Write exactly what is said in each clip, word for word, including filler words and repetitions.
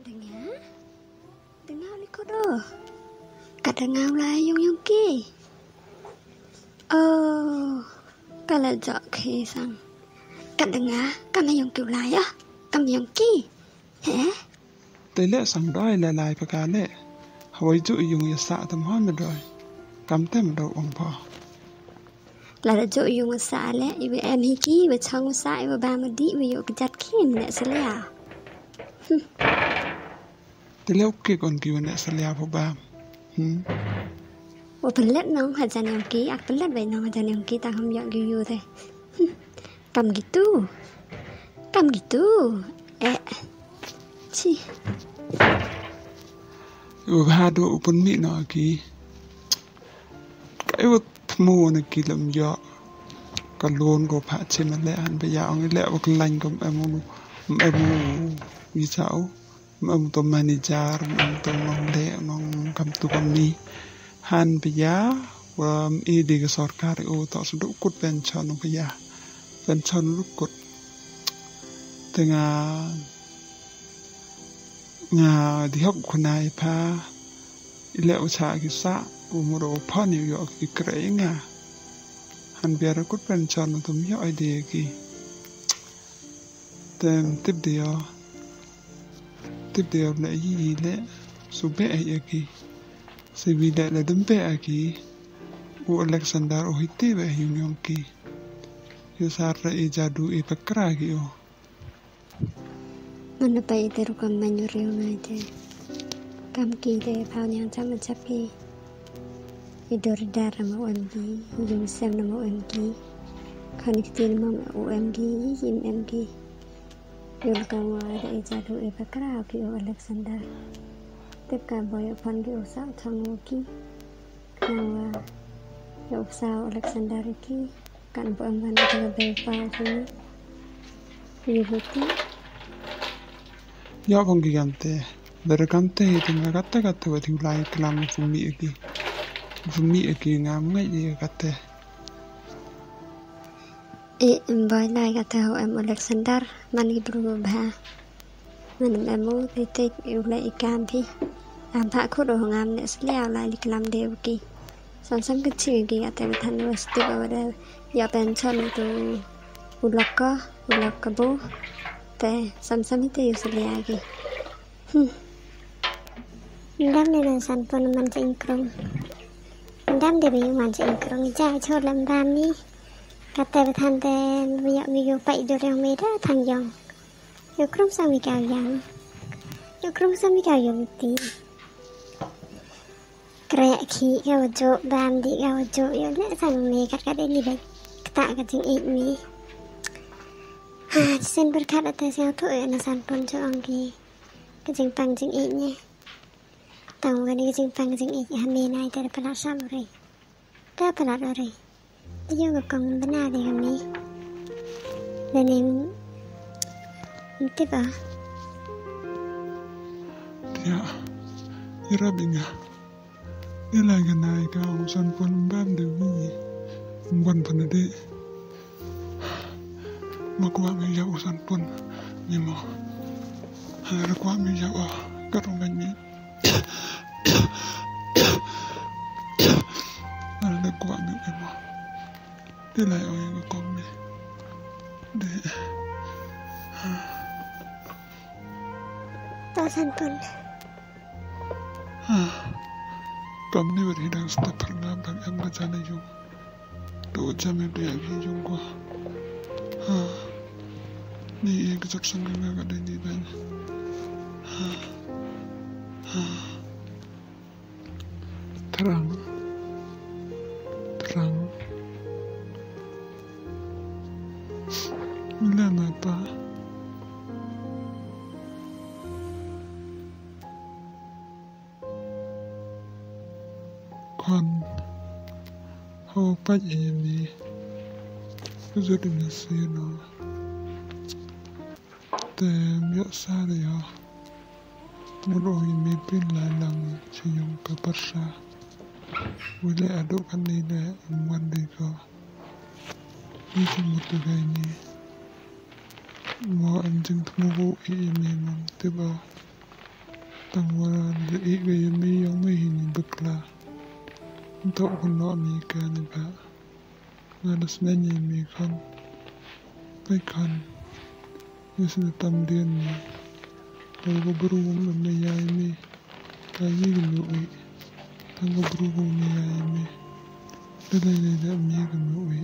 Dengar, dengar ni kodoh. Kat dengar Melayu yang ki. Oh, kalau jok ki sang. Kat dengar, kami yang ki Melayu, kami yang ki. Heh? Tele sang doi la lai pa ka le. Hawai ju yung ya sa tam ha me doi. Kam tem do ong pa. Là đã dội dùng xã lẽ, vì em hi kì, vì trong xã, vì bà mà đi, vì dụ cái chặt khi mình lại sẽ lẻ. Tele ok kon ki wan sa le pa ba. Hm. Ủa phần lết nó hạt dàn em kì, ạc phần lết vậy nó hạt dàn em kì, ta không dọn kì dù thôi. Cầm gitu. Cầm gitu. Eh. Chi. U ha do upun mi no ki. Cái vật mua này kỳ làm gió cả luôn của bạn trên mà lẽ ăn bây giờ ông ấy lẽ vào cái lành của em ông em vì sao ông tôi manager ông tôi mong lẽ mong cầm tu cầm mi han bây giờ và ý đi cái sort card ô tạo sự đúc cột pension ông bây giờ pension đúc cột từ ngà ngà đi học con này pa lẽ ở xã cái xã umuro pa New York ki kray nga han biara kut pension tum yo idea ki tem tip dia tip dia na yi le su be ai ki se vi da la dum be ki u Alexander o hitte be union ki yo sar ra e jadu e pakra ki o Mana pa iteru kam manyuri ngai te kam ki te phao nyang cham ma chap ki Idor dar nama O M G, Jung Sam nama O M G, Connected nama O M G, Jim M G. Yul kawa ada ijadu eba kerau ki O Alexander. Tepka boy upon ki usah thang ki. Kawa ya usah Alexander ki kan bo amban ka be pa sini. Yubuti. Ya bang gigante. Dari kante itu ngakata kata wa tinggalai kelam fumi ki. Fumi ki ngam ngai dia kata. E boy lai kata ho em Alexander mani berubah. Mình em mua thì tết yêu lại cam thì am phá khốt đồ ngam nè leo lại lịch làm đều kì xong xong cái chuyện kì tại vì thành university ở đây giờ pension từ ulok có ulok có bố tại xong xong cái yêu sẽ leo kì đam này là sản phẩm mình sẽ income đam để mình mình sẽ income ra cho làm đam đi cái tại vì thành tại bây giờ mình vô phải được rồi mình đã thành dòng yêu không sao mình cao dòng yêu không sao mình cao dòng tí kaya khi kau jo bam di kau jo yo le sang me kat kat ni baik tak kat jing it mi ha sen berkat atas yang tu ya nasan pun jo angki kat jing pang jing it ni tang ga ni jing pang jing it ha me nai ter pala sam ri ta pala ri dia ga kong benar de kami dan ni itu ba Ya ira binga Ila ganai ka usan pun bam de wi ban pan de makwa mi ya usan pun ni mo ha kwa mi ya wa ka rong ban ni ala kwa mi e mo de la o ya ko mi de ta san pun ha Kami ni berhidang setiap pernah bang em macam yung dua jam itu yang yung ko. Ha, ni yang kecap sangat agak ada ni bang. Ha, ha, terang, terang. Lama apa? Kon hau pat ini jadi mesino tem ya saya mulu ini pin lalang siung ke persa boleh aduk kan ini umwan deko ini cuma tiga ini mau anjing temu ini memang tiba tangwa dari gaya mi yang mi ini bekla untuk kono mi kan ba ngadas nanya mi kanไปkan Yesus tamdian mi kalau berhubung sama yai mi kayi gemui tangga berhubung mi yai mi dalai dalai mi gemui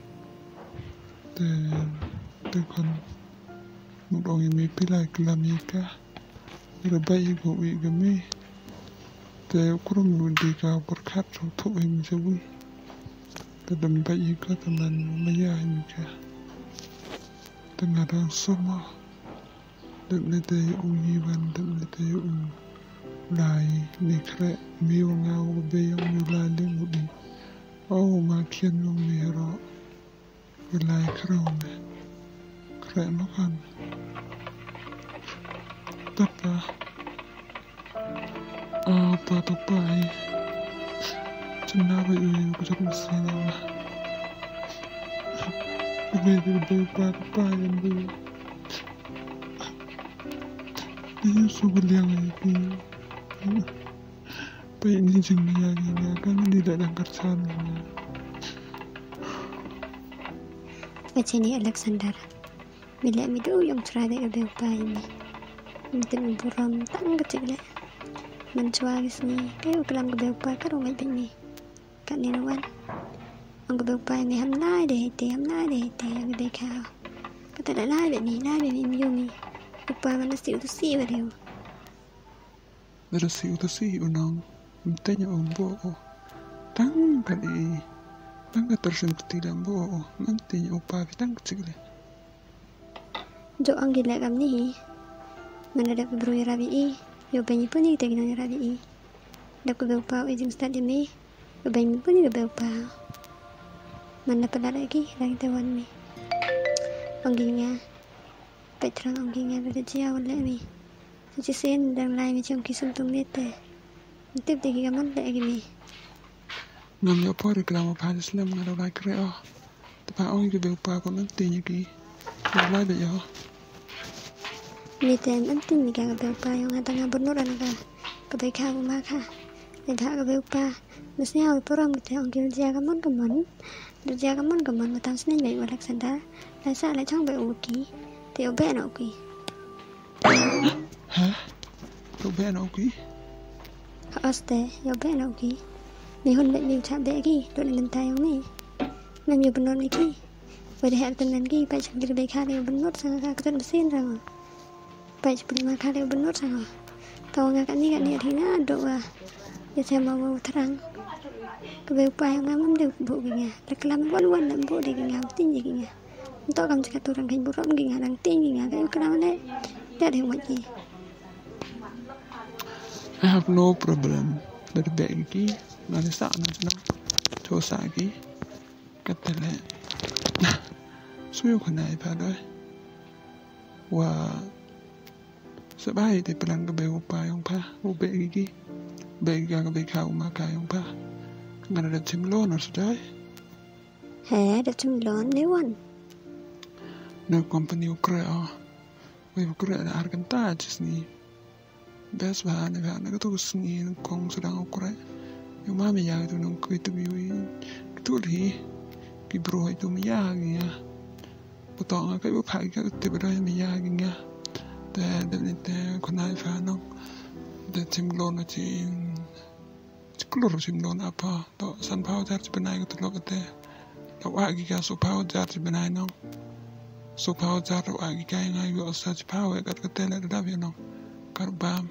dan tekan mudong mi pilai kelamika Rabai gemui gemi te kurang mudika berkat untuk mi sewi tadam bayi ka teman maya mika tengah dan semua dan nete ungiwan dan nete un lai mikre mi wangau be yang mulai mudi oh makian long miro lai krone keren kan Tapa apa tapai cendawa ini kucak mesin apa lebih lebih apa yang dulu dia suka liang ini apa ini jengnya ini kan tidak angkat sana macam ni Alexander bila midu yang cerada lebih apa ini Mungkin buram tang kecil le, mencuaris ni, kayu kelam kebepa kan orang baik ni, kat ni lawan, orang kebepa ni ham lai deh hati, ham lai deh hati, yang baik kau, kata dah lai baik ni, lai baik ni miumi, kepa mana si utu si beriu. Ada si utu si unang, mentanya ombo, tang kali, tang tersentuh tidak ombo, mentanya upa tang kecil le. Jo ang gila kam ni. Mana dak bro ya rabi i yo banyi pun ni tegi na rabi i dak ko bepa ujung stad demi yo banyi pun ni bepa mana pada lagi lagi tawan mi ongginya petrang ongginya pada jia wala mi suci sen dan lai mi chong kisum tung nete tip tegi kaman lagi mi ngam yo por reklamo pa islam ngado lai kreo tapa ong ke bepa ko nanti ki lai be yo Ni tem anting ni kang bepa yang ada ngabernur anaka kebaikan rumah ka dan hak kebepa mestinya awal program kita ongkil dia kaman kaman dia kaman kaman matang senin baik Alexander rasa ala chong baik uki teo be na uki hah teo be na uki Aste yo be na uki ni hon baik ni chat baik ki dok dengan tayong ni mem yo benor ni ki pada hak tenan ki baik chakir baik ka yo benor sangat ka ketan mesin sama baik sebelum makan yang benar sama tahu nggak kan ni kan ni Rina doa ya saya mau terang kebepa yang memang dia bu gini leklam wan wan dan bu dia gini tinggi gini untuk kamu cakap orang kain buruk gini orang tinggi gini kayak kenapa ni dia ada yang macam I have no problem dari bagi nanti saat nanti nak coba lagi kata le suyu kena ibadah wah Sebaik di pelang kebepa yang pa, ube gigi, bega kebeka umaka yang pa, kan ada cimlon harus dah. Heh, ada cimlon ni wan. No company ukrea, we ukrea ada argenta cis ni. Bes bahan bahan nak tu sini kong sedang ukrea. Yang mami ya itu nung kuit tu biwi, itu li, kibro itu miya gini ya. Potong agak upai agak tiba dah miya gini ya. Dan dan dan konai fano dan cimlon aja ciklor cimlon apa to san pau jar cibenai gitu loh kete to agi ka so pau jar cibenai no so pau jar to agi ka ngai go sa cipau kat kete le da no karbam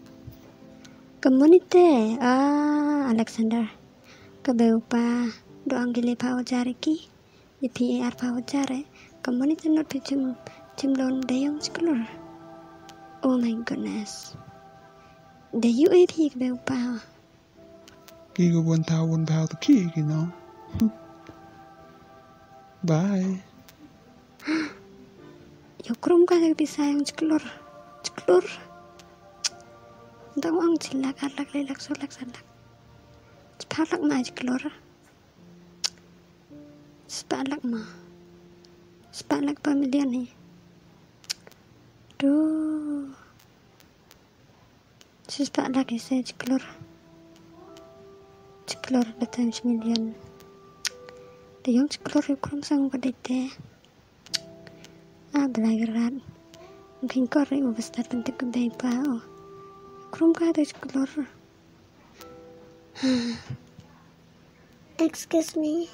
Komunite ah Alexander kebepa doang gile pau jar ki di P A R pau jar komunite not cim cimlon dayong ciklor. Oh my goodness. The U A P kebepa. Kiko buwan tawon bao to ki, you know. Bye. Yo krum ka bisa yang ceklur. Ceklur. Entah ang cilak alak lelak solak salak. Cepalak ma ceklur. Sepalak ma. Sepalak pemilihan ni. Duh. sus pak lagi saya ceklor ceklor datang semilian de yang ceklor ikram sang kadite ah belageran mungkin kau rai ubestar penting kedai pao ikram ka de ceklor. Excuse me.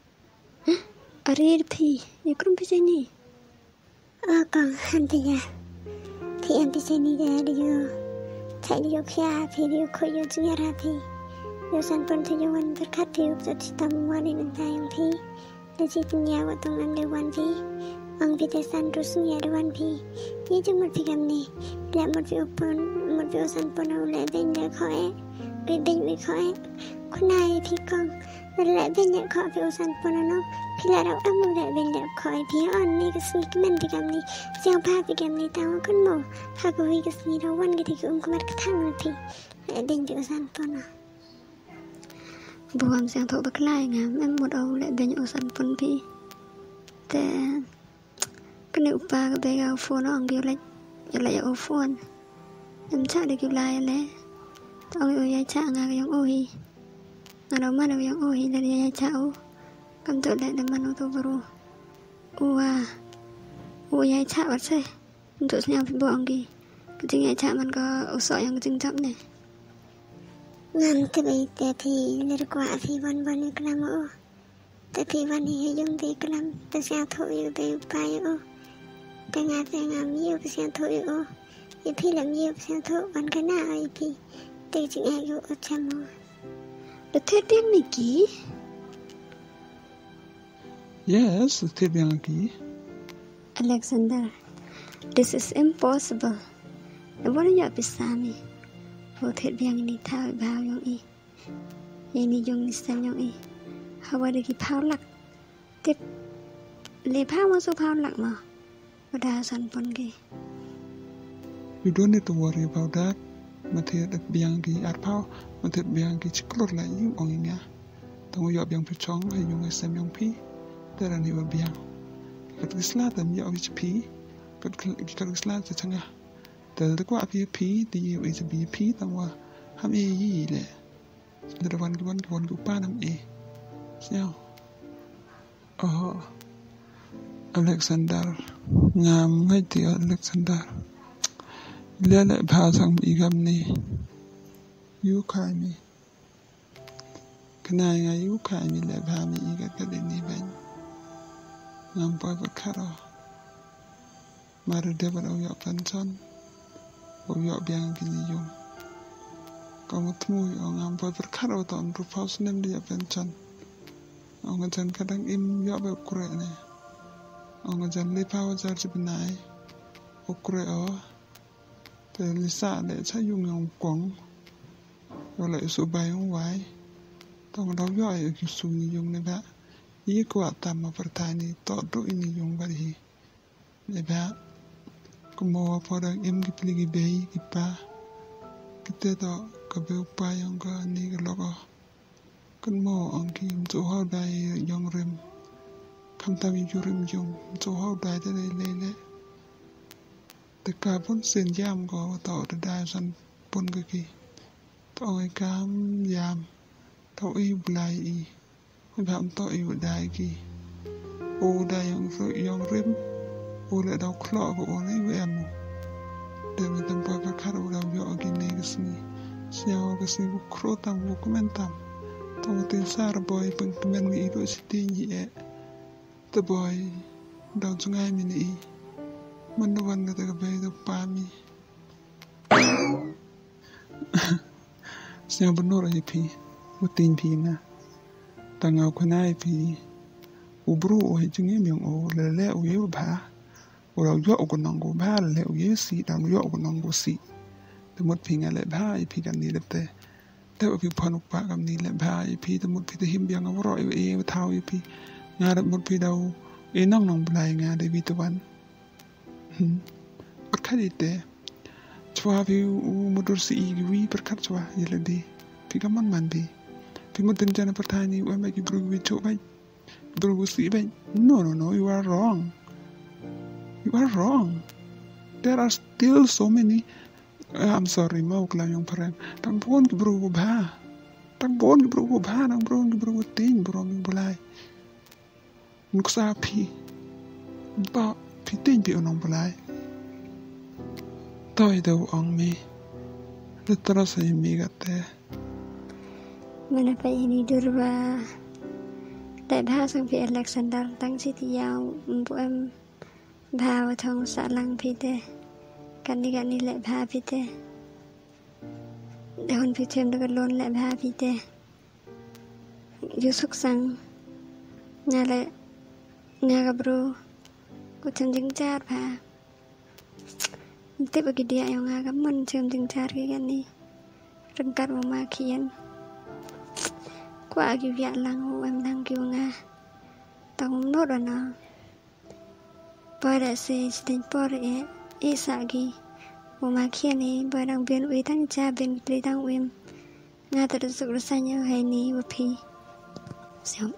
Arir phi ikram phi ni Ờ còn anh thì à thì em thì xem đi ra đi vô chạy đi vô kia thì đi vô khơi vô chữ ra thì vô san pun thì vô ăn tất cả thì vô cho chị tâm qua đi bên tay ông thì để chị tin nhà của tông ăn đều ăn thì ông thì để san rút xuống nhà đều ăn thì như chúng một phi cầm này lại một vị pun một vị san pun ông lại bên để khỏi bên bên bị khỏi con này thì con lại bên để khỏi vị san pun nó Pila raw amu la benda koi pia on ni kesni kemen di kami siang pa pi kami tahu kan mo ha ko wi kesni rawan gitu ke um kamar ketang pi den di usan pon buam siang thok baklai ngam em một âu lại bên usan pon pi te kene upa ke be ga phone on bio lại lại au phone em cha de kêu lai le oi oi ya cha nga yang oi nga đâu mà đâu yang oi le ya cha o cầm tự lại làm ăn ô tô vào ua ua nhai chạm bắt xe tụi nhau phải buông kì cái tiếng nhai chạmมันก็อุศyangจึงจับเนี่ย ngam te be te thì ler kwa thì van van klam o te thì van hi yung te klam te sia tho yu te pa yu te nga te ngam yu te sia tho yu y phi lam yu sia tho van ka na ai pi te ching ai yu o chamo được thế tiếng này kì Yes, thiết biang lagi. Alexander, this is impossible. What are you pisami? For thiết biang ni thao bao yong i. Yang ni yong ni san yong i. How are the pao lak? Tiếp le pao mà số pao lak mà. Và đa san pon ki. You don't need to worry about that. Mà thiết biang ki at pao, mà thiết biang ki chiklor lại yung ong nga. Tong yo biang pichong hay yung sem yong pi. Tera ni wa biang kat gisla tam ya wi pi kat kat gisla ta changa tel de kwa pi pi ti wi bi pi tam wa ham e yi le de wan ki wan ki wan ku pa nam e sao oh Alexander ngam ngai ti Alexander le le bha sang bi gam ni yu khai mi kana nga yu khai mi le bha mi ga ka de ni ban ngam boy bakaro maru de baro yo pension o yo biang kini yung kamu temu yo ngam boy bakaro ton ru paus nem dia pension ong jan kadang im yo be kure ne ong jan le paw jar jibnai o kure o te lisa le cha yung yong kwang yo le su bai ong wai tong do yo ai ki su ni yung ne ba Ia kuat tama pertani tok do ini yung bari leba kumo podang im ki pligi bei ki pa kita to ka be pa yang ka ni ka loko kun mo ang ki zo hau dai yong rim kam tam yu rim yung zo hau dai de le le te ka pon sen yam ko to de dai san pon ka ki to ai kam yam to i blai i Bạn tội yêu đại kỳ ô đại yang rồi yang rim ô lại đau khó của ô này với em để mình tâm bồi phát khát ô đau dọ kỳ này cái gì sao cái gì cũng khó tam cũng comment tam tam tin sa ra boy pun comment mi itu siti nhẹ ta boy đau chung ai mi này mình đâu ăn cái cái bé đâu pa mi sao bên nô rồi phi một tin phi na tangau khanai phi ubru o hijinge myong o lele o ye ba o ra yo ko nang go ba le o ye si dang yo ko nang go si te mot phi nga le ba i phi kan ni le te te o phi phanu pa kam ni le ba i phi te mot phi te him biang o ro e e thau i phi nga da mot phi dau e nang nang blai nga de vi to wan hm pat khadi te chwa vi u motor si i wi per khat chwa ye le di phi kam man man di Pimutin jana pertani wa magi bru wicho bai bru si bai no no no you are wrong you are wrong there are still so many I'm sorry mau kelang yang perem tang pon ki bro ko ba tang pon ki bro ko ba tang bro ki bro ko ting bro mi bulai nuk sa pi ba pi ting pi onong bulai toi do ong mi le terus mi gate mana pa ini durba đại ba sang phi Alexander tăng chi thì yao bu em bao thong sa lang phi teกันนี่กันนี่แหละพาพี่เต้เดี๋ยวคนพี่เทมแล้วก็ล้นแหละพาพี่เต้อยู่สุขสังงานละงานกับบรูกูทำจึงจาดพาเต้บกิเดียyangงานกับมันเชื่อมจึงจาดกันนี่รังกัดออกมาเขียนกว่ากิวิยลังหูเอ็มทางกิวงาต้องโน้ตว่านะพอได้เสียสติปอร์เอIsagi, mama kiani barang bian uitang jabin pelitang wim, ngata terusuk rasanya hai ni wapi. Siapa?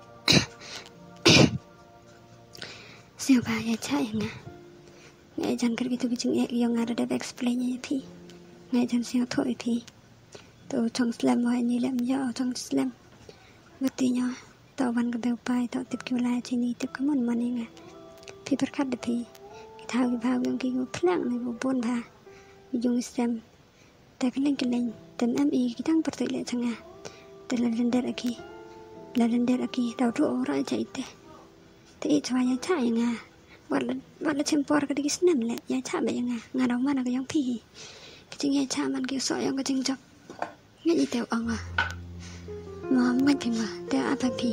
Siapa ya cai nga? Ngai jan kerja tu bijung ek yang ada dapat explainnya pi. Ngai jan siapa thoi pi. Tu trong slam hai ni lam ya trong slam. Bertinya, tau ban kebel pai tau tip kiulai cini tip kemun mana nga. Pi berkat de pi. Thao cái bao yang kia plang này bộ bôn ba dùng xem ta cái lên cái lên tận em y cái thằng bật tự lệ chẳng à tận là lần đợt ở kia là lần đợt ở kia đầu trụ rồi chạy thế thì cho nhà chạy nga bắt là bắt là xem por cái cái snap lệ nhà chạy vậy nga nga đâu mà là cái giống phi cái chừng nhà chạyมันkiểu sỏi yang cái chừng chọc nghe gì tiểu ông à mà mình thì mà tiểu áp phi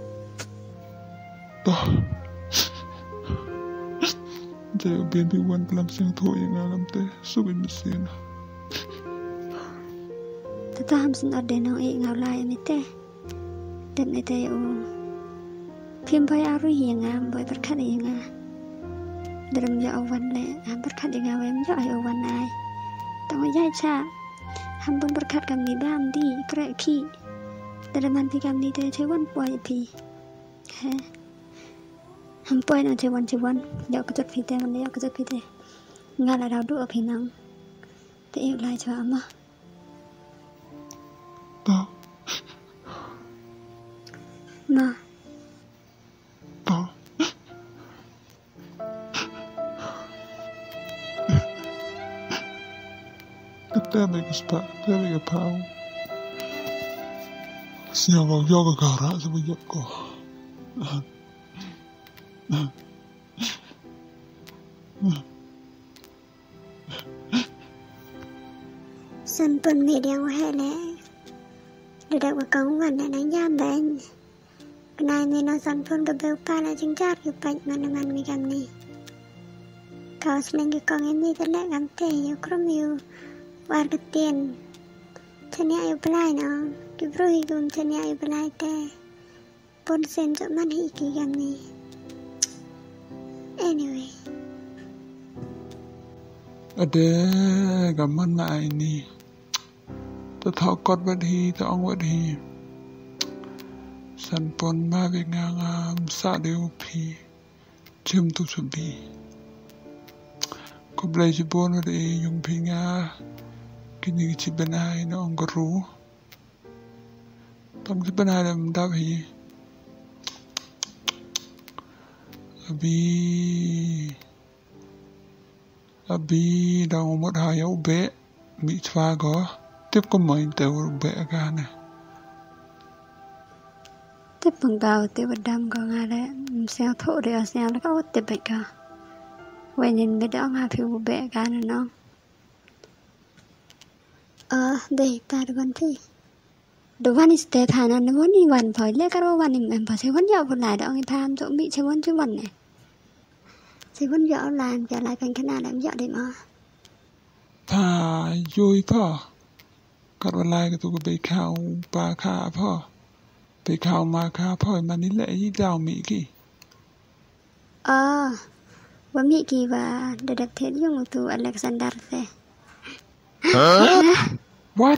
Saya biar biwan pelam siang thoi yang alam teh subin mesin. Tata hamsin ada nang ik ngau lai ni teh. Dan ite u. Phim boy aru yang am boy berkat yang a. Dalam ya awan le am berkat yang awam ya ai awan ai. Tong yai cha. Ham pun berkat kami dam di prek ki. Dalam hati kami teh cewan boy pi. He. Ham poi na cewan cewan dạo cái chút phi tê dạo cái chút phi tê ngà là đào đũa phi nắng để yêu lại cho ama đó ma đó kita mereka sepak kita mereka pau siang kau jaga karak sebujak kau Sân pun mẹ đeo hay lẽ để đặt vào cổngวันlà đánh giam bệnh này mẹ nó sân pun cái bèo pa là chính xác cái bệnh mà nó mang cái gam này kau selain cái con em đi tới lại gam tê yêu krom yêu war cái tiền chân nhà yêu plai nó cái bro hi gum chân nhà yêu plai tê pun sen cho man hi cái gam này anyway ada gaman ma ini ta thọ cọt vật hi ta ong vật hi san pon ma về ngang am sa đều phi chim tu sum phi ko blai ji bon de yung phi nga kini chi benai no ong ru tam chi benai lam da hi abi abi đang một hai ấu bé bị pha có tiếp có mấy tàu bé ga này tiếp bằng bao tiếp bằng đam có ngà đấy xeo thổ để xeo nó có tiếp bệnh cả vậy nhìn biết đó ngà phiêu bé ga này nó ờ để ta được vấn thi đồ văn is tệ thà nó vẫn đi văn phải lấy cái đồ văn em em phải chơi vẫn dạo lại đó người tham chỗ bị chơi vẫn chơi văn này chơi vẫn dạo làm trở lại cảnh cái nào làm dạo để mà thà vui phò cắt vào lại cái tụ cái bể khao ba khá phò bể khao mà khá phò mà ní lệ như đào mỹ kì ờ và mỹ kỳ và để đặt thế dùng một tụ Alexander thế what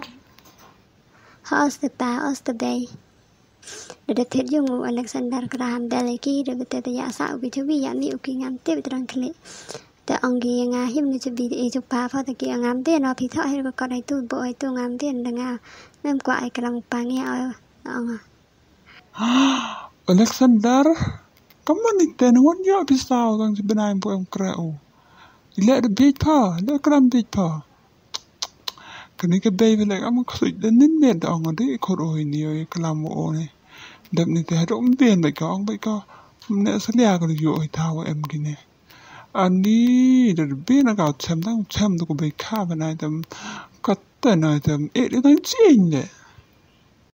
Hosta Hosta để đặt thế dùng một Alexander Graham Bell kỳ để bật tay giả sạo vì thứ vì giảm miệu kỳ ngắm tiếp trong clip แต่องกีงาหิมนี่จะบีอีจุปาเพราะตะกี้งามเตี้ยเนาะพี่เท่าให้ก็ได้ตู้บ่ไอ้ตู้งามเตี้ยดังอ่ะแม่มกว่าไอ้กำลังปาเงี้ยเอาเอาอ่ะ Alexander kamu ni tenuan ya pisau kang sebenarnya bukan kerau lihat the beach pa lihat keram beach pa kini ke baby like kamu kusut dan nin med ang ade koro ini ya kelam o ne dap ni te hadom ben bai ka ang bai ka ne salia ka yo ai tawa em gine ani the ben ka chem dang chem to ko bai ka ba nai tam ka ta nai tam e le dang chin ne